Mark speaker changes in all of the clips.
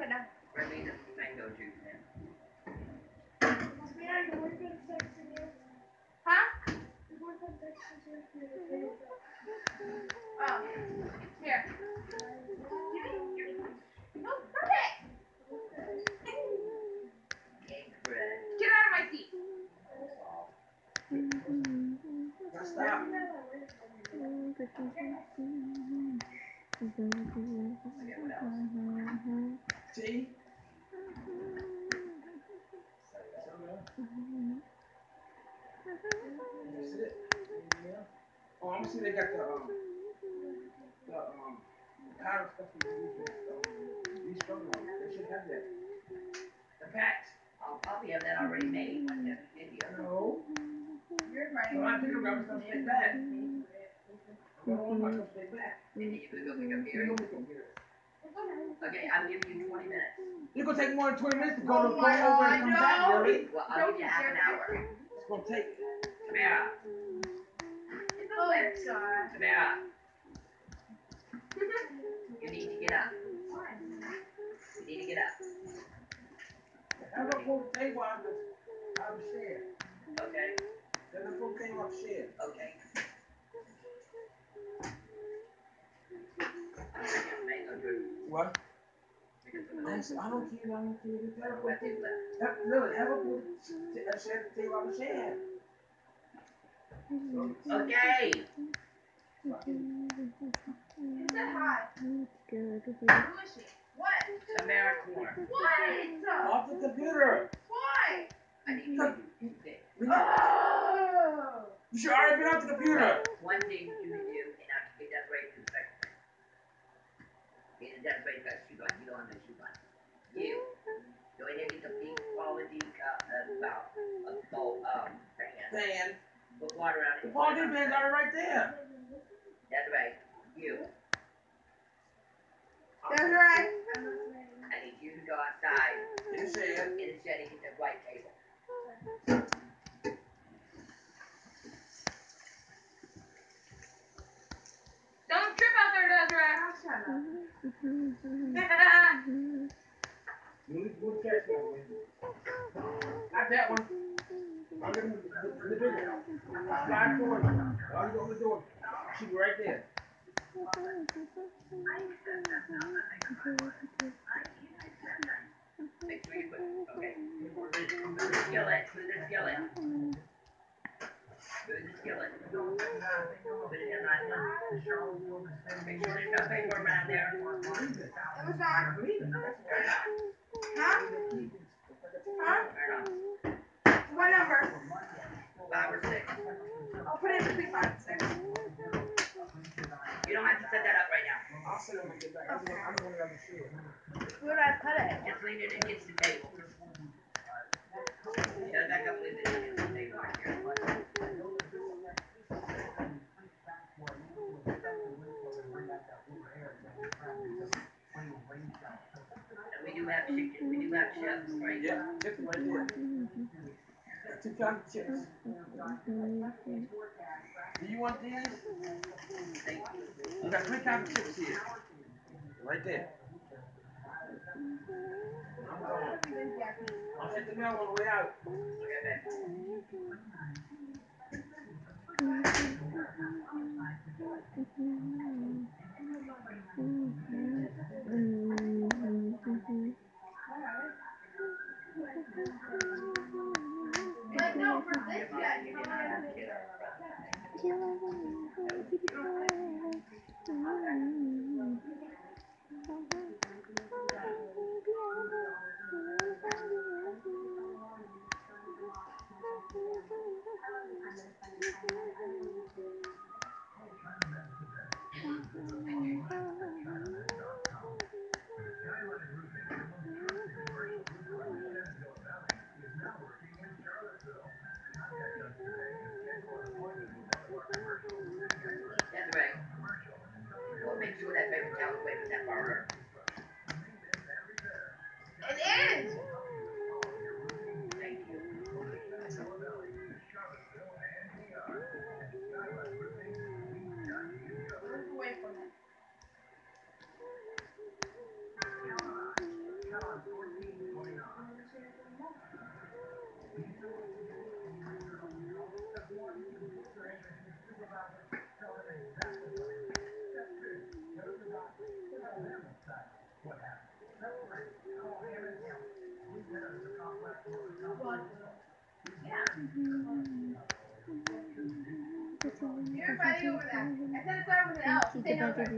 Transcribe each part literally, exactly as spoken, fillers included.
Speaker 1: Bring me the mango juice, man.
Speaker 2: Huh? Oh. Here. No, stop it!
Speaker 1: Cake bread.
Speaker 2: Get out of my seat.
Speaker 3: Now stop.
Speaker 1: Okay, what else?
Speaker 3: See? That's it. Oh, I'm see they got the um the um powder stuff you use with um these struggle. They should have that. The packs.
Speaker 1: I'll probably have that already made when you have the video.
Speaker 3: No.
Speaker 2: You're
Speaker 3: No, I think I'm gonna come straight back. I don't want my come straight back.
Speaker 1: And then you're gonna go pick up
Speaker 3: You're
Speaker 1: Gary.
Speaker 3: gonna pick up here.
Speaker 1: Okay, I'm giving you twenty minutes.
Speaker 3: You're gonna take more than twenty minutes to go,
Speaker 2: Oh
Speaker 3: to, go
Speaker 2: my
Speaker 3: over and come
Speaker 2: God,
Speaker 3: back,
Speaker 2: no.
Speaker 3: Billy.
Speaker 1: Well, I'll give you half an hour.
Speaker 3: It's gonna take.
Speaker 1: Tamara.
Speaker 2: Oh, it's God.
Speaker 1: Tamara. You need to get up. You need to get up.
Speaker 3: Have a full table on the on the share.
Speaker 1: Okay.
Speaker 3: Have a full table on the share.
Speaker 1: Okay. I'm gonna get mango juice.
Speaker 3: What?
Speaker 1: Because of the
Speaker 3: Nice. I don't care. I don't care. Just have a full
Speaker 1: Wet
Speaker 3: table.
Speaker 1: left.
Speaker 3: Have, Lily, have a full t- a share table on the share.
Speaker 1: Okay.
Speaker 2: You said hi. Who is she? What?
Speaker 1: Tamara Corn.
Speaker 2: What?
Speaker 3: Off the computer.
Speaker 2: Why?
Speaker 1: I need you to do two things.
Speaker 2: Oh!
Speaker 3: You should already been off the computer.
Speaker 1: One thing you can do, and I can get that right to the second thing. Get it that right to the shoe line. You don't have the shoe line. You. Go in there and get the big quality, uh, about, a bowl, um, fan.
Speaker 3: Man,
Speaker 1: Put water out.
Speaker 3: the ball game man's already right there.
Speaker 1: That's right. You.
Speaker 2: That's right.
Speaker 1: I need you to go outside
Speaker 3: You said.
Speaker 1: in the shed and get that white table.
Speaker 2: Don't trip out there, Desiree.
Speaker 3: We'll, we'll catch that one. Not that one. I'll get him the, the, the bigger one. Slide forward. I'll go to the door. She'll be right there.
Speaker 1: Make sure you put, okay. Move the skillet, move the skillet. Move the skillet. Put it in right now. Make sure there's no paper around there.
Speaker 2: It was not.
Speaker 1: Turn it on.
Speaker 2: Huh? Huh?
Speaker 1: Turn it on.
Speaker 2: What number?
Speaker 1: Five or six.
Speaker 2: I'll put it in between five and six.
Speaker 1: You don't have to set that up right now.
Speaker 3: I'll sit when I get back. I'm going I'm going to the shit.
Speaker 2: Where do I put it?
Speaker 1: Just lean it against the table. Shut it back up, lean it against the table right here. And we do have chicken, we do have chips, right?
Speaker 3: Yeah, chips right there. Two kinds of chips. Do you want these?
Speaker 1: Thank you.
Speaker 3: You got three kinds of chips here. Right there. I'm going. I'll hit the mail on the way out.
Speaker 1: Okay, babe.
Speaker 2: But no, for this guy, you didn't have to.
Speaker 1: That's right. We'll make sure that paper towel away from that burner.
Speaker 2: It is.
Speaker 1: Thank you.
Speaker 2: Move away from it. Everybody over there. I said it's over there. Oh, stay over there.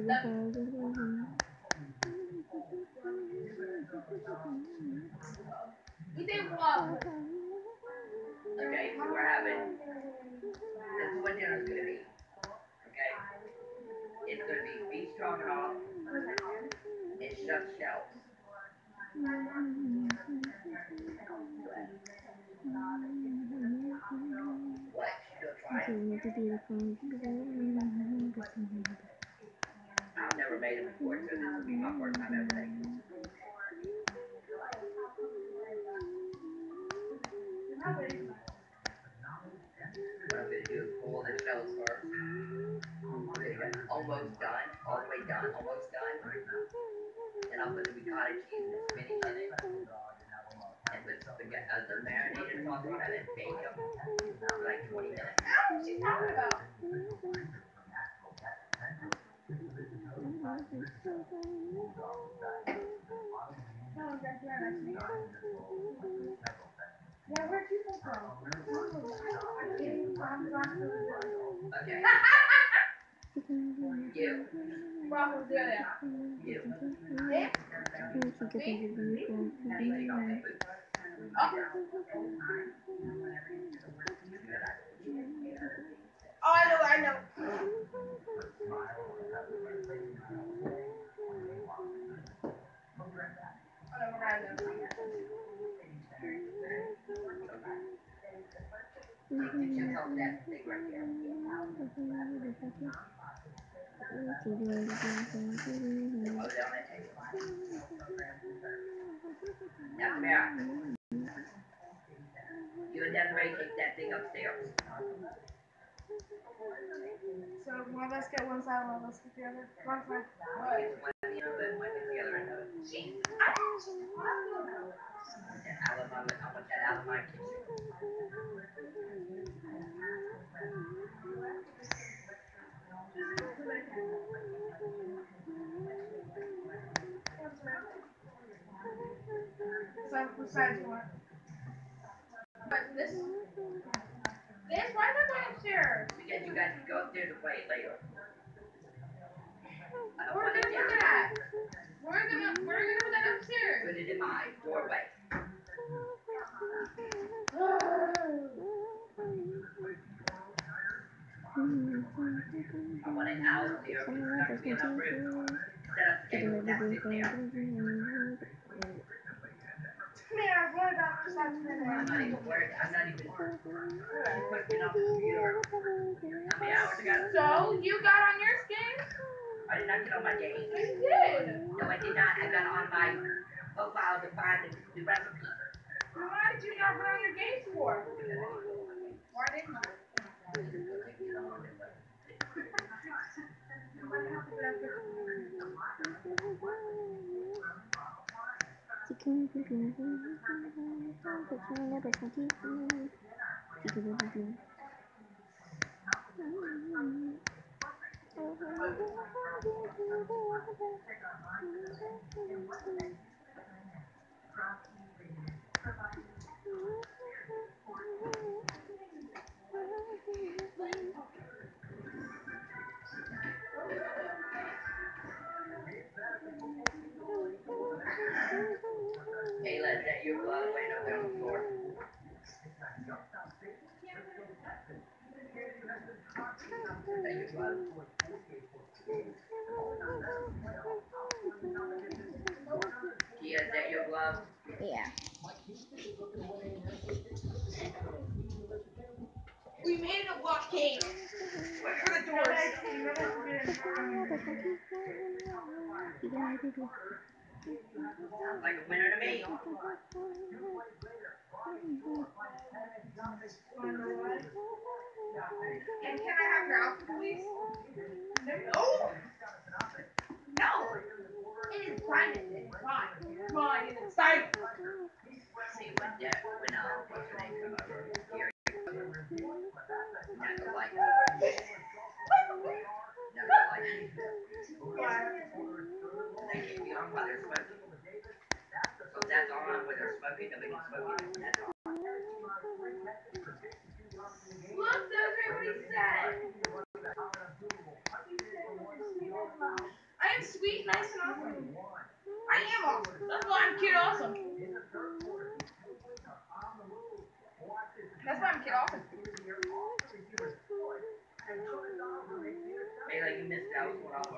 Speaker 2: We did vlog.
Speaker 1: Okay, so we're having, this is what dinner's gonna be. Okay? It's gonna be beef stroganoff and shuck shells. What? You'll try it? I've never made it before, so this will be my first time ever making it. What I'm gonna do is pull the shells first. I'm gonna get almost done, all the way done, almost done. Then I'll put the ricotta cheese and spinach in it. And put spaghetti, uh, the marinated sauce on it and bake them for like twenty minutes.
Speaker 2: What's she talking about? No, that's not actually. Yeah, where'd you come from? I came from Rockville.
Speaker 1: Okay. You.
Speaker 2: Rockville, yeah.
Speaker 1: You.
Speaker 2: Yeah?
Speaker 1: Now
Speaker 2: Me?
Speaker 1: you take off that boot.
Speaker 2: Okay. Oh, I know, I know. Whatever, I know.
Speaker 1: Take the chips off that thing right there. Hold it on that table. Now come here. You and Desiree take that thing upstairs.
Speaker 2: So one of us get one side, one of us get the other. One side.
Speaker 1: One gets one in the oven, one gets the other in the oven. And I want my, I want that out of my kitchen.
Speaker 2: So which side do you want? But this, this, why am I going upstairs?
Speaker 1: Because you guys can go upstairs and play it later. I don't
Speaker 2: We're
Speaker 1: want
Speaker 2: gonna
Speaker 1: it
Speaker 2: put
Speaker 1: down
Speaker 2: that
Speaker 1: there.
Speaker 2: at. We're gonna, we're gonna put that upstairs.
Speaker 1: Put it in my doorway. I want it out there because there's not gonna be enough room. Set up the table, that's it there.
Speaker 2: Man, I really got this out
Speaker 1: I'm not even worried. I'm not even pushing off the computer. How many hours ago?
Speaker 2: So, you got on your game?
Speaker 1: I did not get on my game.
Speaker 2: I did.
Speaker 1: No, I did not. I got on my profile to find the, the recipe.
Speaker 2: Why did you not put on your game for? Why didn't you?
Speaker 1: Kayla, is that your glove laying over there on the floor? Is that your glove? Kia, is that your glove?
Speaker 4: Yeah.
Speaker 2: We made a blockade. For the doors.
Speaker 1: Sounds like a winner to me.
Speaker 2: And can I have your outfit, please? No. No. It is Simon. It's mine. It's mine. And it's Simon.
Speaker 1: See, when, Dad, when, uh, what's her name come over, Gary, not gonna like me. Not gonna like me. They keep me on while they're smoking. So if that's on when they're smoking, nobody can smoke it. That's on.
Speaker 2: I am awesome. That's why I'm Kid Awesome. That's why I'm Kid Awesome.
Speaker 1: Hey, like you missed out on all